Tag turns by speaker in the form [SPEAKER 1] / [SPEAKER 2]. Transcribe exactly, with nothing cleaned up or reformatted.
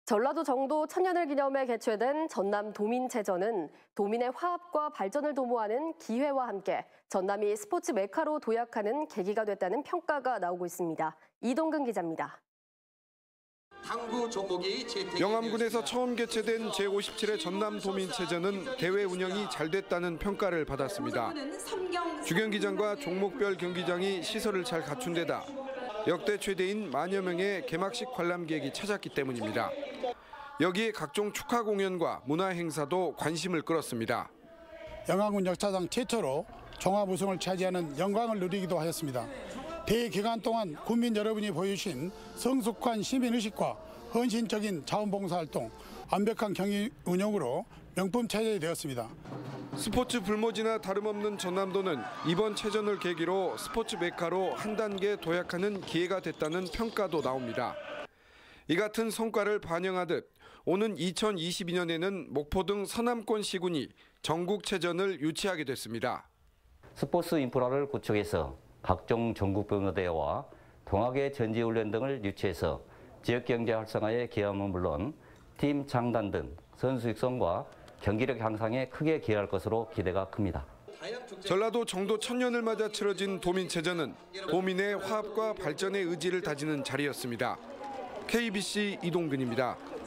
[SPEAKER 1] 전라도 정도 천년을 기념해 개최된 전남 도민체전은 도민의 화합과 발전을 도모하는 기회와 함께 전남이 스포츠 메카로 도약하는 계기가 됐다는 평가가 나오고 있습니다. 이동근 기자입니다.
[SPEAKER 2] 당구 종목이
[SPEAKER 3] 영암군에서 처음 개최된 제오십칠 회 전남 도민체전은 대회 운영이 잘 됐다는 평가를 받았습니다. 주경기장과 종목별 경기장이 시설을 잘 갖춘 데다 역대 최대인 만여 명의 개막식 관람객이 찾았기 때문입니다. 여기에 각종 축하 공연과 문화 행사도 관심을 끌었습니다.
[SPEAKER 4] 영암군 역사상 최초로 종합 우승을 차지하는 영광을 누리기도 하였습니다. 대회 기간 동안 국민 여러분이 보여주신 성숙한 시민의식과 헌신적인 자원봉사활동, 완벽한 경기 운영으로 명품 체전이 되었습니다.
[SPEAKER 3] 스포츠 불모지나 다름없는 전남도는 이번 체전을 계기로 스포츠 메카로 한 단계 도약하는 기회가 됐다는 평가도 나옵니다. 이 같은 성과를 반영하듯 오는 이천이십이 년에는 목포 등 서남권 시군이 전국체전을 유치하게 됐습니다.
[SPEAKER 5] 스포츠 인프라를 구축해서 각종 전국병어대회와 동학의 전지훈련 등을 유치해서 지역경제 활성화에 기여함은 물론 팀 창단 등 선수 육성과 경기력 향상에 크게 기여할 것으로 기대가 큽니다.
[SPEAKER 3] 전라도 정도 천년을 맞아 치러진 도민체전은 도민의 화합과 발전의 의지를 다지는 자리였습니다. 케이비씨 이동근입니다.